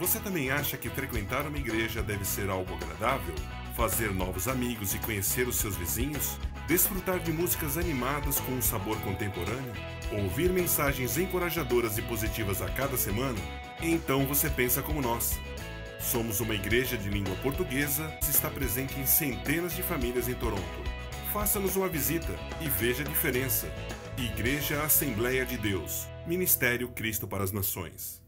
Você também acha que frequentar uma igreja deve ser algo agradável? Fazer novos amigos e conhecer os seus vizinhos? Desfrutar de músicas animadas com um sabor contemporâneo? Ouvir mensagens encorajadoras e positivas a cada semana? Então você pensa como nós. Somos uma igreja de língua portuguesa que está presente em centenas de famílias em Toronto. Faça-nos uma visita e veja a diferença. Igreja Assembleia de Deus, Ministério Cristo para as Nações.